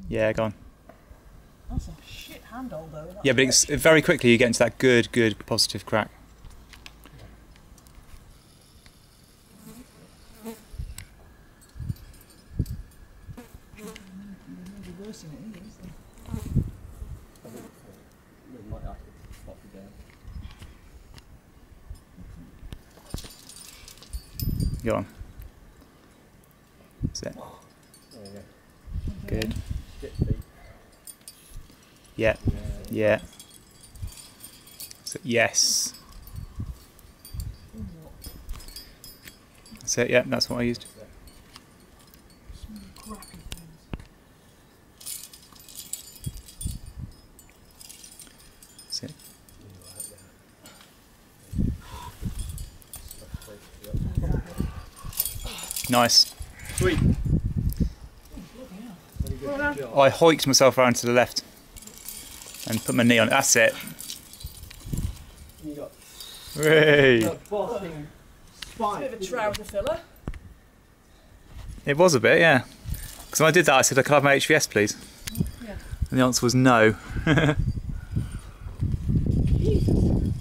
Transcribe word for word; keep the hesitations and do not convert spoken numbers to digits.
Yeah, go on. That's a shit handle though. That's Yeah, but it's, very quickly you get into that good, good, positive crack. Go on. That's it. Good. Yeah. Yeah. So, yes. That's it, yeah, that's what I used. That's it. Nice. Sweet. I hoiked myself around to the left and put my knee on it. That's it. You got Hey. a bit of a trouser filler. It was a bit, yeah. Because when I did that, I said, "Can I have my H V S, please?" Yeah. And the answer was no. Jesus.